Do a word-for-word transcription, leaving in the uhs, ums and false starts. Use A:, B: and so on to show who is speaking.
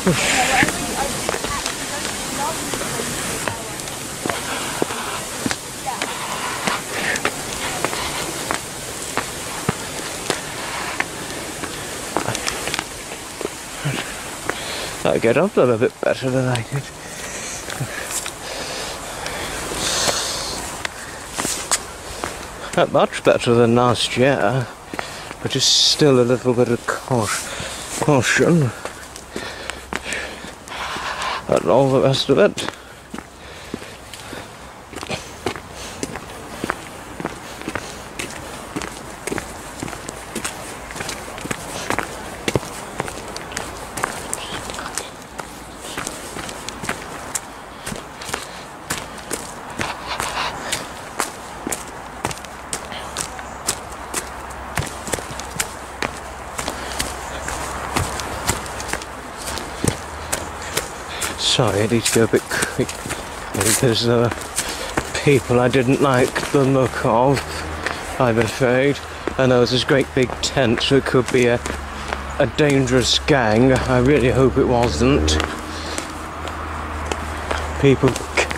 A: I get up there a bit better than I did. Not much better than last year, but just still a little bit of caution. And all the rest of it. Sorry, I need to go a bit quick because there are people I didn't like the look of, I'm afraid. And there was this great big tent, so it could be a, a dangerous gang. I really hope it wasn't. People